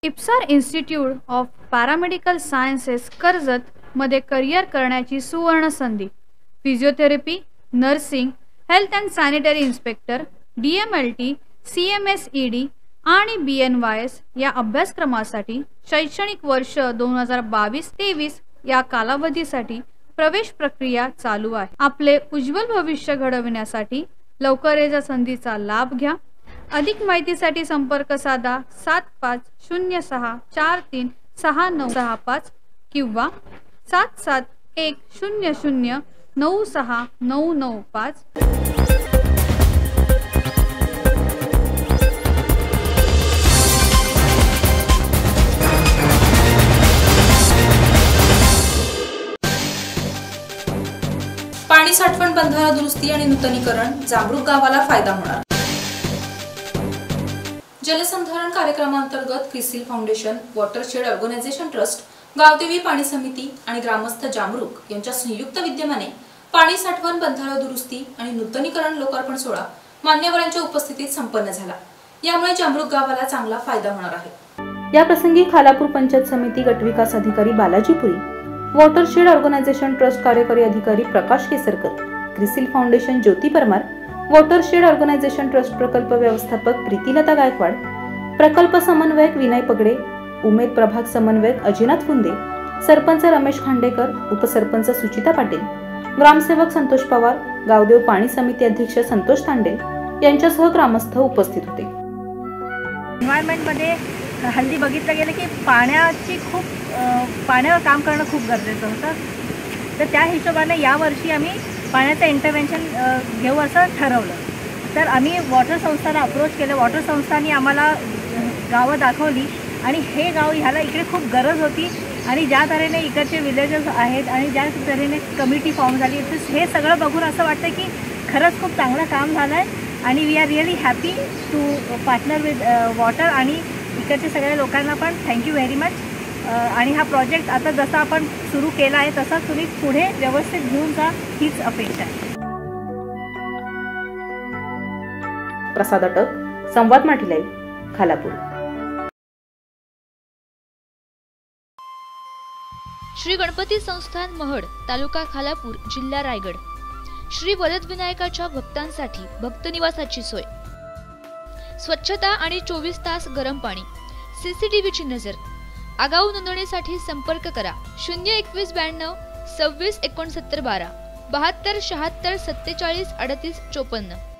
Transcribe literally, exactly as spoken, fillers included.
इप्सार institute of paramedical sciences Karjat मध्ये career करण्याची सुवर्ण संधी। Physiotherapy, nursing, health and sanitary inspector, D M L T, C M S E D आणि B N Y S या अभ्यासक्रमासाठी शैक्षणिक वर्ष दोन हजार बावीस तेवीस या कालावधीसाठी प्रवेश प्रक्रिया चालू आहे। आपले उज्ज्वल भविष्य घडविण्यासाठी लवकरच या संधीचा लाभ घ्या। अधिक माहितीसाठी संपर्क साधा सात पाच शून्य सहा चार तीन सहा नऊ सहा पाच किंवा सात सात एक शून्य शून्य नऊ सहा नऊ नऊ पाच। पाणी साठवण बंधारा दुरुस्ती आणि नूतनीकरण, जांभरूक गावाला फायदा होणार। जलसंधारण कार्यक्रमांतर्गत CRISIL foundation, watershed organisation trust, गावदेवी पाणी समिती आणि ग्रामस्थ जांभरूक यांच्या संयुक्त विद्यमाने पाणी साठवण बंधारा दुरुस्ती आणि नूतनीकरण लोकार्पण सोहळा मान्यवरांच्या उपस्थितीत संपन्न झाला। यामुळे जांभरूक गावाला चांगला फायदा होणार आहे। या प्रसंगी खालापूर पंचायत समिती गटविकास अधिकारी Balaji Puri, watershed organisation trust कार्यकारी अधिकारी Prakash Kesarkar, CRISIL foundation Jyoti Parmar, watershed organisation trust प्रकल्प व्यवस्थापक प्रीतिलता गायकवाड, प्रकल्प समन्वयक विनय पगडे, उमेद प्रभाग समन्वयक अजिनाथ फुंदे, सरपंच रमेश खांडेकर, उपसरपंच सुचिता पाटील, ग्रामसेवक संतोष पवार, गावदेव पाणी समिती अध्यक्ष संतोष तांडेल यांच्यासह ग्रामस्थ उपस्थित होते। एन्व्हायरमेंट मध्ये हल्ली बघितलं गेलं की पाण्याची खूप पाण्यावर काम करणं खूप गरजेचं होतं। तर त्या हिशोबाने यावर्षी आम्ही पाण्याचं इंटरव्हेन्शन घेऊ असं ठरवलं। तर आम्ही वॉटर संस्थाला अप्रोच केलं। वॉटर संस्थांनी आम्हाला गावं दाखवली आणि हे गाव ह्याला इकडे खूप गरज होती आणि ज्या तऱ्हेने इकडचे विलेजेस आहेत आणि ज्या तऱ्हेने कमिटी फॉर्म झाली, तर हे सगळं बघून असं वाटतं की खरंच खूप चांगलं काम झालं आहे आणि we are really happy to partner with water आणि इकडच्या सगळ्या लोकांना पण थँक्यू व्हेरी मच। आणि हा प्रोजेक्ट आता जसा आपण सुरू केला आहे तसा तुम्ही पुढे व्यवस्थित घेऊन जा हीच अपेक्षा आहे। प्रसाद अटक, संवाद मराठी लाईव्ह, खालापूर। श्री गणपती संस्थान महड, तालुका खालापूर, जिल्हा रायगड। श्री वरद विनायकाच्या भक्तांसाठी भक्त निवासाची सोय, स्वच्छता आणि चोवीस तास गरम पाणी, सीसीटीव्हीची नजर। आगाऊ नोंदणीसाठी संपर्क करा शून्य एकवीस ब्याण्णव सव्वीस एकोणसत्तर बारा बहात्तर शहात्तर सत्तेचाळीस अडतीस चोपन्न।